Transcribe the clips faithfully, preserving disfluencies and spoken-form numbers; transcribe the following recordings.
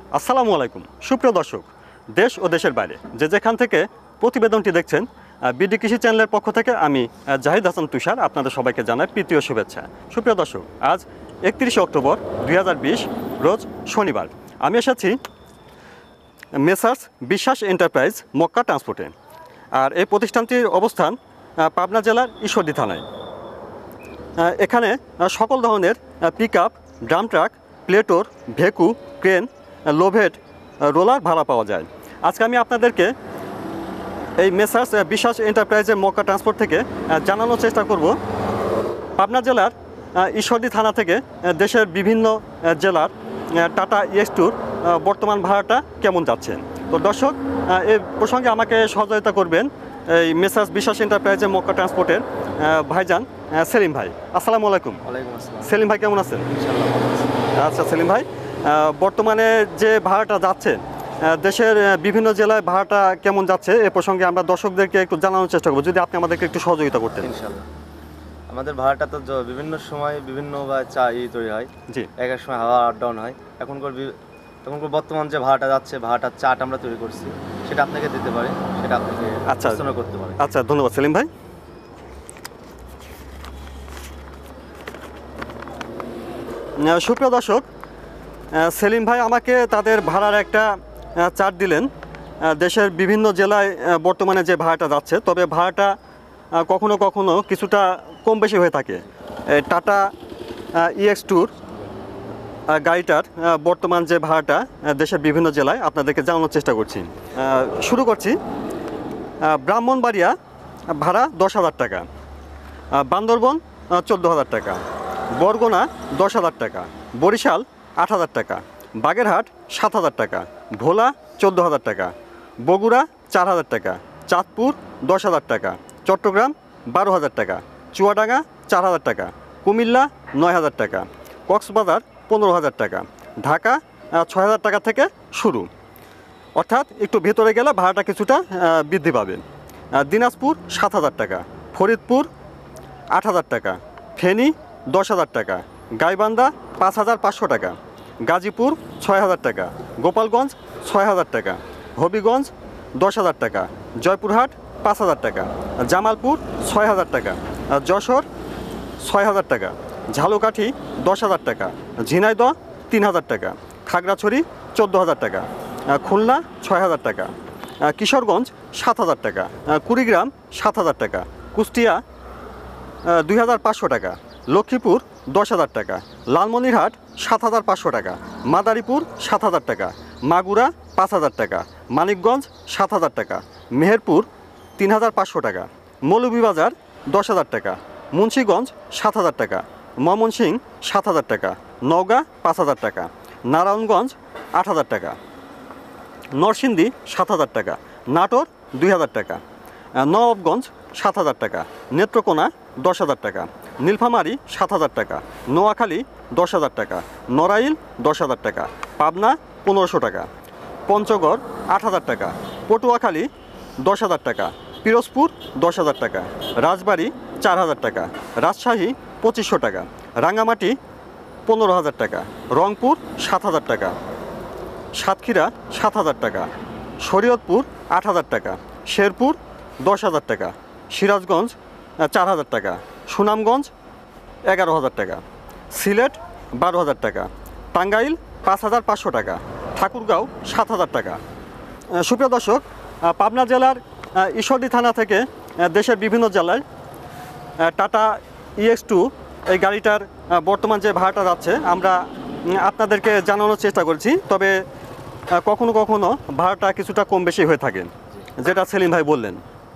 আসসালামু আলাইকুম সুপ্রিয় দর্শক, দেশ ও দেশের বাইরে যে যেখান থেকে প্রতিবেদনটি দেখছেন, বিডি কৃষি চ্যানেলের পক্ষ থেকে আমি জাহিদ হাসান তুষার আপনাদের সবাইকে জানাই প্রীতীয় শুভেচ্ছা। সুপ্রিয় দর্শক, আজ একত্রিশে অক্টোবর দুই হাজার বিশ রোজ শনিবার। আমি এসেছি মেসার্স বিশ্বাস এন্টারপ্রাইজ মক্কা ট্রান্সপোর্টে। আর এই প্রতিষ্ঠানটির অবস্থান পাবনা জেলার ঈশ্বরদী থানায়। এখানে সকল ধরনের পিক আপ, ড্রাম ট্রাক, প্লেটোর, ভেকু, ক্রেন, লোভেড, রোলার ভাড়া পাওয়া যায়। আজকে আমি আপনাদেরকে এই মেসার্স বিশ্বাস এন্টারপ্রাইজের মক্কা ট্রান্সপোর্ট থেকে জানানোর চেষ্টা করব পাবনা জেলার ঈশ্বরদী থানা থেকে দেশের বিভিন্ন জেলার টাটা ইএক্স টুর বর্তমান ভাড়াটা কেমন যাচ্ছে। তো দর্শক, এই প্রসঙ্গে আমাকে সহযোগিতা করবেন এই মেসার্স বিশ্বাস এন্টারপ্রাইজের মক্কা ট্রান্সপোর্টের ভাইজান সেলিম ভাই। আসসালামু আলাইকুম। ওয়ালাইকুম আসসালাম। সেলিম ভাই কেমন আছেন? আচ্ছা সেলিম ভাই, বর্তমানে যে ভাড়াটা যাচ্ছে দেশের বিভিন্ন জেলায় ভাড়াটা কেমন যাচ্ছে এ প্রসঙ্গে আমরা দর্শকদেরকে একটু জানানোর চেষ্টা করব, যদি আপনি আমাদেরকে একটু সহযোগিতা করতেন। ইনশাআল্লাহ। আমাদের ভাড়াটা তো বিভিন্ন সময় বিভিন্ন বা চা ই তৈরি হয়, জি, এক এক সময় হাওয়া আপ ডাউন হয়। এখনকার এখনকার বর্তমান যে ভাড়াটা যাচ্ছে, ভাড়াটার চার্ট আমরা তৈরি করছি, সেটা আপনাকে দিতে পারি, সেটা আপনাকে আচ্ছা করতে পারি। আচ্ছা, ধন্যবাদ সেলিম ভাই। সুপ্রিয় দর্শক, সেলিম ভাই আমাকে তাদের ভাড়ার একটা চার্ট দিলেন দেশের বিভিন্ন জেলায় বর্তমানে যে ভাড়াটা যাচ্ছে। তবে ভাড়াটা কখনো কখনো কিছুটা কম বেশি হয়ে থাকে। টাটা ইএক্স টুর গাড়িটার বর্তমান যে ভাড়াটা দেশের বিভিন্ন জেলায় আপনাদেরকে জানানোর চেষ্টা করছি। শুরু করছি। ব্রাহ্মণবাড়িয়া ভাড়া দশ হাজার টাকা, বান্দরবন চোদ্দো হাজার টাকা, বরগুনা দশ হাজার টাকা, বরিশাল আট হাজার টাকা, বাগেরহাট সাত হাজার টাকা, ভোলা চোদ্দো হাজার টাকা, বগুড়া চার হাজার টাকা, চাঁদপুর দশ হাজার টাকা, চট্টগ্রাম বারো হাজার টাকা, চুয়াডাঙ্গা চার হাজার টাকা, কুমিল্লা নয় হাজার টাকা, কক্সবাজার পনেরো হাজার টাকা, ঢাকা ছয় হাজার টাকা থেকে শুরু, অর্থাৎ একটু ভেতরে গেলে ভাড়াটা কিছুটা বৃদ্ধি পাবে। দিনাজপুর সাত হাজার টাকা, ফরিদপুর আট হাজার টাকা, ফেনী দশ হাজার টাকা, গাইবান্ধা পাঁচ হাজার পাঁচশো টাকা, গাজীপুর ছয় হাজার টাকা, গোপালগঞ্জ ছয় হাজার টাকা, হবিগঞ্জ দশ হাজার টাকা, জয়পুরহাট পাঁচ হাজার টাকা, জামালপুর ছয় হাজার টাকা, যশোর ছয় হাজার টাকা, ঝালকাঠি দশ হাজার টাকা, ঝিনাইদহ তিন হাজার টাকা, খাগড়াছড়ি চোদ্দো হাজার টাকা, খুলনা ছয় হাজার টাকা, কিশোরগঞ্জ সাত হাজার টাকা, কুড়িগ্রাম সাত হাজার টাকা, কুষ্টিয়া দুই হাজার পাঁচশো টাকা, লক্ষ্মীপুর দশ হাজার টাকা, লালমনিরহাট সাত হাজার পাঁচশো টাকা, মাদারীপুর সাত হাজার টাকা, মাগুরা পাঁচ হাজার টাকা, মানিকগঞ্জ সাত হাজার টাকা, মেহেরপুর তিন হাজার পাঁচশো টাকা, মৌলভীবাজার দশ হাজার টাকা, মুন্সীগঞ্জ সাত হাজার টাকা, ময়মনসিংহ সাত হাজার টাকা, নওগাঁ পাঁচ হাজার টাকা, নারায়ণগঞ্জ আট হাজার টাকা, নরসিংদী সাত হাজার টাকা, নাটোর দুই হাজার টাকা, নবাবগঞ্জ সাত হাজার টাকা, নেত্রকোনা দশ হাজার টাকা, নীলফামারী সাত হাজার টাকা, নোয়াখালী দশ হাজার টাকা, নড়াইল দশ হাজার টাকা, পাবনা পনেরোশো টাকা, পঞ্চগড় আট হাজার টাকা, পটুয়াখালী দশ হাজার টাকা, পিরোজপুর দশ হাজার টাকা, রাজবাড়ী চার হাজার টাকা, রাজশাহী পঁচিশশো টাকা, রাঙ্গামাটি পনেরো হাজার টাকা, রংপুর সাত হাজার টাকা, সাতক্ষীরা সাত হাজার টাকা, শরীয়তপুর আট হাজার টাকা, শেরপুর দশ হাজার টাকা, সিরাজগঞ্জ চার হাজার টাকা, সুনামগঞ্জ এগারো হাজার টাকা, সিলেট বারো হাজার টাকা, টাঙ্গাইল পাঁচ হাজার পাঁচশো টাকা, ঠাকুরগাঁও সাত হাজার টাকা। সুপ্রিয় দর্শক, পাবনা জেলার ঈশ্বরদী থানা থেকে দেশের বিভিন্ন জেলায় টাটা ইএক্স টু এই গাড়িটার বর্তমান যে ভাড়াটা যাচ্ছে আমরা আপনাদেরকে জানানোর চেষ্টা করছি। তবে কখনো কখনো ভাড়াটা কিছুটা কম বেশি হয়ে থাকে, যেটা সেলিম ভাই বললেন।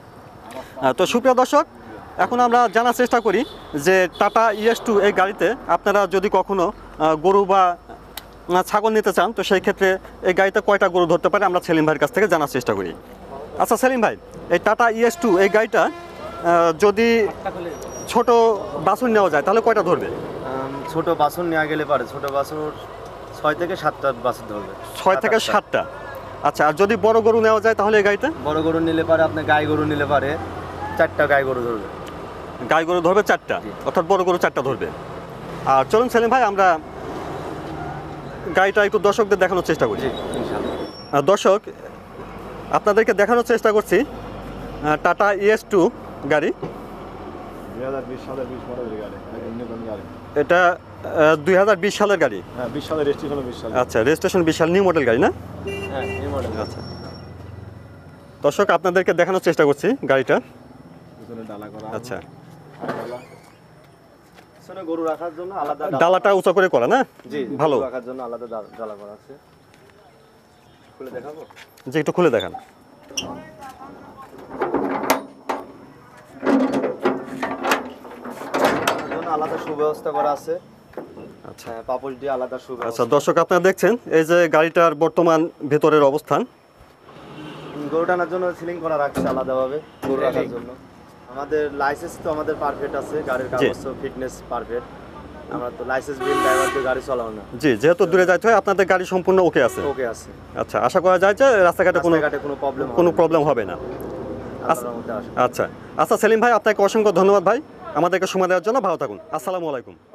তো সুপ্রিয় দর্শক, এখন আমরা জানার চেষ্টা করি যে টাটা ইএক্স টু এই গাড়িতে আপনারা যদি কখনো গরু বা ছাগল নিতে চান, তো সেই ক্ষেত্রে এই গাড়িতে কয়টা গরু ধরতে পারে আমরা সেলিম ভাইয়ের কাছ থেকে জানার চেষ্টা করি। আচ্ছা সেলিম ভাই, এই টাটা ইএক্স টু এই গাড়িটা যদি ছোট বাছুর নেওয়া যায় তাহলে কয়টা ধরবে? ছোট বাছুর নেওয়া গেলে পারে ছোট বাছুর ছয় থেকে সাতটা বাছুর ধরবে। ছয় থেকে সাতটা। আচ্ছা, আর যদি বড় গরু নেওয়া যায় তাহলে এই গাড়িতে? বড় গরু নিলে পারে আপনি গাই গরু নিলে পারে চারটা গাই গরু ধরবে। গাই গরু ধরবে চারটা, অর্থাৎ বড় গরু চারটা ধরবে। আর চলুন সেলিম ভাই, আমরা গাড়িটা একটু দর্শকদের দেখানোর চেষ্টা করি। জি ইনশাআল্লাহ। আহ, দর্শক আপনাদেরকে দেখানোর চেষ্টা করছি টাটা ইএস টু গাড়ি। দুই হাজার বিশ সালের বিশ মডেলের গাড়ি, নতুন গাড়ি। এটা দুই হাজার বিশ সালের গাড়ি। হ্যাঁ বিশ সালের রেজিস্ট্রেশন বিশ সালে। আচ্ছা রেজিস্ট্রেশন বিশ সাল, নিউ মডেল গাড়ি না? হ্যাঁ নিউ মডেল। আচ্ছা দর্শক আপনাদেরকে দেখানোর চেষ্টা করছি গাড়িটা। পিছনে ডালা করা। আচ্ছা ডালা। পিছনে গরু রাখার জন্য আলাদা ডালাটা উঁচা করে করা না? জি ভালো গরু রাখার জন্য আলাদা ডা- ডালা করা আছে। খুলে দেখাবো? যে একটু খুলে দেখান। তার জন্য আলাদা সুব্যবস্থা করা আছে। আচ্ছা হ্যাঁ পাপোশ দিয়ে আলাদা সুব্যবস্থা। আচ্ছা দর্শক আপনারা দেখছেন এই যে গাড়িটার বর্তমান ভেতরের অবস্থান। গরু টানার জন্য সিলিং করা রাখছে আলাদাভাবে গরু রাখার জন্য। আমাদের লাইসেন্স তো আমাদের পারফেক্ট আছে, গাড়ির কাগজ তো ফিটনেস পারফেক্ট। আমরা তো লাইসেন্স বিল ড্রাইভার দিয়ে গাড়ি চালাও না। জি যেহেতু দূরে যাইতে হয় আপনাদের গাড়ি সম্পূর্ণ ওকে আছে। ওকে আছে। আচ্ছা আশা করা যায় যে রাস্তাঘাটে কোনো রাস্তাঘাটে কোনো প্রবলেম কোনো প্রবলেম হবে না। আল্লাহর রহমতে আসে। আচ্ছা আচ্ছা সেলিম ভাই আপনাকে অসংখ্য ধন্যবাদ ভাই আমাদেরকে সময় দেওয়ার জন্য। ভালো থাকুন। আসসালামু আলাইকুম।